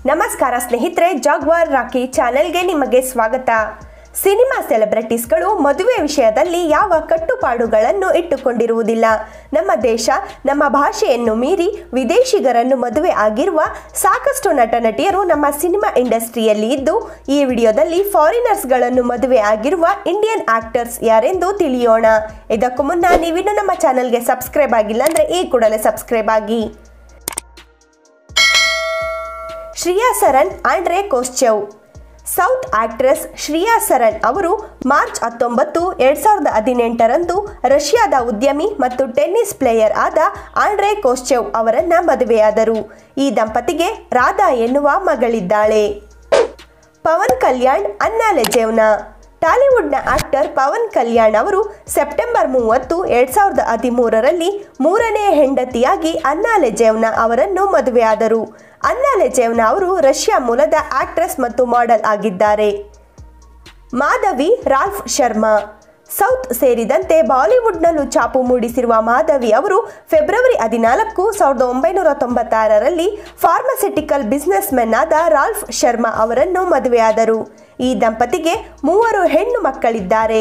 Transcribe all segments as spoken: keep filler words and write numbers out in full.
ನಮಸ್ಕಾರ ಸ್ನೇಹಿತರೆ, ಜಾಗ್ವಾರ್ ರಾಕಿ ಚಾನೆಲ್ಗೆ ನಿಮಗೆ ಸ್ವಾಗತ. ಸಿನಿಮಾ ಸೆಲೆಬ್ರಿಟೀಸ್ಗಳು ಮದುವೆ ವಿಷಯದಲ್ಲಿ ಯಾವ ಕಟ್ಟುಪಾಡುಗಳನ್ನು ಇಟ್ಟುಕೊಂಡಿರುವುದಿಲ್ಲ. ನಮ್ಮ ದೇಶ, ನಮ್ಮ ಭಾಷೆಯನ್ನು ಮೀರಿ ವಿದೇಶಿಗರನ್ನು ಮದುವೆ ಆಗಿರುವ ಸಾಕಷ್ಟು ನಟ ನಟಿಯರು ನಮ್ಮ ಸಿನಿಮಾ ಇಂಡಸ್ಟ್ರಿಯಲ್ಲಿ ಇದ್ದು, ಈ ವಿಡಿಯೋದಲ್ಲಿ ಫಾರಿನರ್ಸ್ಗಳನ್ನು ಮದುವೆ ಆಗಿರುವ ಇಂಡಿಯನ್ ಆಕ್ಟರ್ಸ್ ಯಾರೆಂದು ತಿಳಿಯೋಣ. ಇದಕ್ಕೂ ಮುನ್ನ ನೀವಿನ್ನು ನಮ್ಮ ಚಾನೆಲ್ಗೆ ಸಬ್ಸ್ಕ್ರೈಬ್ ಆಗಿಲ್ಲ ಅಂದರೆ ಈ ಕೂಡಲೇ ಸಬ್ಸ್ಕ್ರೈಬ್ ಆಗಿ. Shriya Saran, Andrei Koscheev. South actress Shriya Saran ಅವರು ಮಾರ್ಚ್ ಹತ್ತೊಂಬತ್ತು ಎರಡ್ ಸಾವಿರದ ಹದಿನೆಂಟರಂದು ರಷ್ಯಾದ ಉದ್ಯಮಿ ಮತ್ತು ಟೆನ್ನಿಸ್ ಪ್ಲೇಯರ್ ಆದ ಆಂಡ್ರೆ ಕೋಸ್ಚೆವ್ ಅವರನ್ನ ಮದುವೆಯಾದರು. ಈ ದಂಪತಿಗೆ ರಾಧಾ ಎನ್ನುವ ಮಗಳಿದ್ದಾಳೆ. Pawan Kalyan, Anna Lezhneva. ಟಾಲಿವುಡ್ನ ಆಕ್ಟರ್ ಪವನ್ ಕಲ್ಯಾಣ್ ಅವರು ಸೆಪ್ಟೆಂಬರ್ ಮೂವತ್ತು ಎರಡ್ ಸಾವಿರದ ಹದಿಮೂರರಲ್ಲಿ ಮೂರನೇ ಹೆಂಡತಿಯಾಗಿ ಅನ್ನಾ ಲೆಜೆವ್ನಾ ಅವರನ್ನು ಮದುವೆಯಾದರು. ಅನ್ನಾ ಲೆಜೆವ್ನಾ ಅವರು ರಷ್ಯಾ ಮೂಲದ ಆಕ್ಟ್ರೆಸ್ ಮತ್ತು ಮಾಡೆಲ್ ಆಗಿದ್ದಾರೆ. ಮಾಧವಿ ರಾಲ್ಫ್ ಶರ್ಮಾ. ಸೌತ್ ಸೇರಿದಂತೆ ಬಾಲಿವುಡ್ನಲ್ಲೂ ಛಾಪು ಮೂಡಿಸಿರುವ ಮಾಧವಿ ಅವರು ಫೆಬ್ರವರಿ ಹದಿನಾಲ್ಕು ಸಾವಿರದ ಒಂಬೈನೂರ ತೊಂಬತ್ತಾರರಲ್ಲಿ ಫಾರ್ಮಸ್ಯೂಟಿಕಲ್ ಬಿಸ್ನೆಸ್ ಮೆನ್ ಆದ ರಾಲ್ಫ್ ಶರ್ಮಾ ಅವರನ್ನು ಮದುವೆಯಾದರು. ಈ ದಂಪತಿಗೆ ಮೂವರು ಹೆಣ್ಣು ಮಕ್ಕಳಿದ್ದಾರೆ.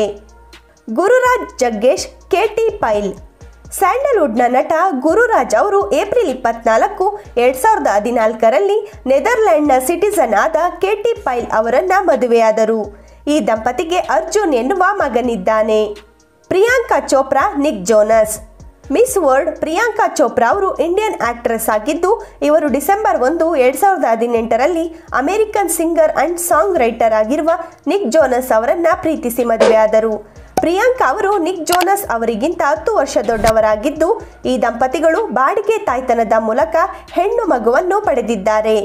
ಗುರುರಾಜ್ ಜಗ್ಗೇಶ್, ಕೇಟಿ ಪೈಲ್. ಸ್ಯಾಂಡಲ್ವುಡ್ನ ನಟ ಗುರುರಾಜ್ ಅವರು ಏಪ್ರಿಲ್ ಇಪ್ಪತ್ನಾಲ್ಕು ಎರಡ್ ಸಾವಿರದ ಹದಿನಾಲ್ಕರಲ್ಲಿ ನೆದರ್ಲ್ಯಾಂಡ್ನ ಸಿಟಿಸನ್ ಆದ ಕೇಟಿ ಪೈಲ್ ಅವರನ್ನ ಮದುವೆಯಾದರು. ಈ ದಂಪತಿಗೆ ಅರ್ಜುನ್ ಎನ್ನುವ ಮಗನಿದ್ದಾನೆ. Priyanka Chopra, Nick Jonas. Miss World Priyanka Chopra ಅವರು ಇಂಡಿಯನ್ ಆಕ್ಟ್ರೆಸ್ ಆಗಿದ್ದು, ಇವರು ಡಿಸೆಂಬರ್ ಒಂದು ಎರಡ್ ಸಾವಿರದ ಹದಿನೆಂಟರಲ್ಲಿ American singer and songwriter ಆಗಿರುವ ನಿಕ್ ಜೋನಸ್ ಅವರನ್ನ ಪ್ರೀತಿಸಿ ಮದುವೆಯಾದರು. ಪ್ರಿಯಾಂಕಾ ಅವರು ನಿಕ್ ಜೋನಸ್ ಅವರಿಗಿಂತ ಹತ್ತು ವರ್ಷ ದೊಡ್ಡವರಾಗಿದ್ದು, ಈ ದಂಪತಿಗಳು ಬಾಡಿಗೆ ತಾಯ್ತನದ ಮೂಲಕ ಹೆಣ್ಣು ಮಗುವನ್ನು ಪಡೆದಿದ್ದಾರೆ.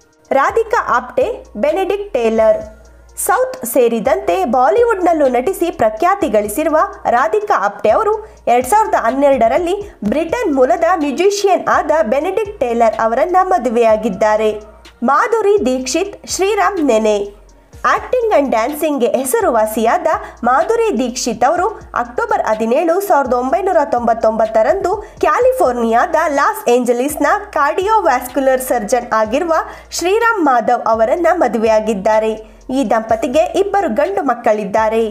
Radhika Apte, Benedict Taylor. South ಸೇರಿದಂತೆ ಬಾಲಿವುಡ್ನಲ್ಲೂ ನಟಿಸಿ ಪ್ರಖ್ಯಾತಿ ಗಳಿಸಿರುವ ರಾಧಿಕಾ ಆಪ್ಟೆ ಅವರು ಎರಡ್ ಸಾವಿರದ ಹನ್ನೆರಡರಲ್ಲಿ ಬ್ರಿಟನ್ ಮೂಲದ ಮ್ಯೂಜಿಷಿಯನ್ ಆದ ಬೆನೆಡಿಕ್ಟ್ ಟೇಲರ್ ಅವರನ್ನ ಮದುವೆಯಾಗಿದ್ದಾರೆ. ಮಾಧುರಿ ದೀಕ್ಷಿತ್, ಶ್ರೀರಾಮ್ ನೆನೆ. ಆಕ್ಟಿಂಗ್ ಅಂಡ್ ಡ್ಯಾನ್ಸಿಂಗ್ಗೆ ಹೆಸರುವಾಸಿಯಾದ ಮಾಧುರಿ ದೀಕ್ಷಿತ್ ಅವರು ಅಕ್ಟೋಬರ್ ಹದಿನೇಳು ಸಾವಿರದ ಒಂಬೈನೂರ ತೊಂಬತ್ತೊಂಬತ್ತರಂದು ಕ್ಯಾಲಿಫೋರ್ನಿಯಾದ ಲಾಸ್ ಏಂಜಲೀಸ್ನ ಕಾರ್ಡಿಯೋವ್ಯಾಸ್ಕ್ಯುಲರ್ ಸರ್ಜನ್ ಆಗಿರುವ ಶ್ರೀರಾಮ್ ಮಾಧವ್ ಅವರನ್ನ ಮದುವೆಯಾಗಿದ್ದಾರೆ. ಈ ದಂಪತಿಗೆ ಇಬ್ಬರು ಗಂಡು ಮಕ್ಕಳಿದ್ದಾರೆ.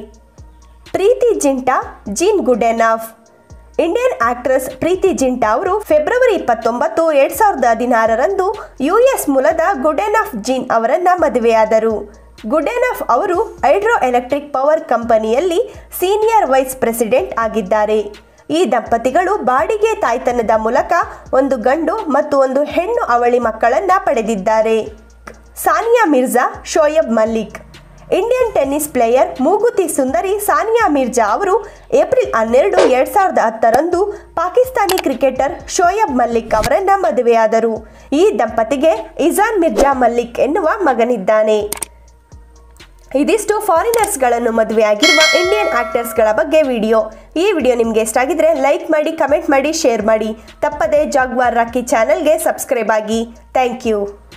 Preity Zinta, Gene Goodenough. Indian actress Preity Zinta ಅವರು ಫೆಬ್ರವರಿ ಇಪ್ಪತ್ತೊಂಬತ್ತು ಎರಡ್ ಸಾವಿರದ ಹದಿನಾರರಂದು ಯುಎಸ್ ಮೂಲದ ಗುಡೆನಾಫ್ ಜೀನ್ ಅವರನ್ನ ಮದುವೆಯಾದರು. ಗುಡೆನಾಫ್ ಅವರು ಹೈಡ್ರೋ ಎಲೆಕ್ಟ್ರಿಕ್ ಪವರ್ ಕಂಪನಿಯಲ್ಲಿ ಸೀನಿಯರ್ ವೈಸ್ ಪ್ರೆಸಿಡೆಂಟ್ ಆಗಿದ್ದಾರೆ. ಈ ದಂಪತಿಗಳು ಬಾಡಿಗೆ ತಾಯ್ತನದ ಮೂಲಕ ಒಂದು ಗಂಡು ಮತ್ತು ಒಂದು ಹೆಣ್ಣು ಅವಳಿ ಮಕ್ಕಳನ್ನ ಪಡೆದಿದ್ದಾರೆ. Sania Mirza, Shoaib Malik. Indian tennis player ಮೂಗುತಿ ಸುಂದರಿ ಸಾನಿಯಾ ಮಿರ್ಜಾ ಅವರು ಏಪ್ರಿಲ್ ಹನ್ನೆರಡು ಎರಡ್ ಸಾವಿರದ ಹತ್ತರಂದು ಪಾಕಿಸ್ತಾನಿ ಕ್ರಿಕೆಟರ್ ಶೋಯಬ್ ಮಲ್ಲಿಕ್ ಅವರನ್ನ ಮದುವೆಯಾದರು. ಈ ದಂಪತಿಗೆ ಇಜಾನ್ ಮಿರ್ಜಾ ಮಲ್ಲಿಕ್ ಎನ್ನುವ ಮಗನಿದ್ದಾನೆ. ಇದಿಷ್ಟು ಫಾರಿನರ್ಸ್ಗಳನ್ನು ಮದುವೆಯಾಗಿರುವ ಇಂಡಿಯನ್ ಆಕ್ಟರ್ಸ್ಗಳ ಬಗ್ಗೆ ವಿಡಿಯೋ. ಈ ವಿಡಿಯೋ ನಿಮಗೆ ಇಷ್ಟ ಆಗಿದ್ರೆ ಲೈಕ್ ಮಾಡಿ, ಕಮೆಂಟ್ ಮಾಡಿ, ಶೇರ್ ಮಾಡಿ. ತಪ್ಪದೇ ಜಾಗ್ವಾರ್ ರಾಕಿ ಚಾನೆಲ್ಗೆ ಸಬ್ಸ್ಕ್ರೈಬ್ ಆಗಿ. Thank you.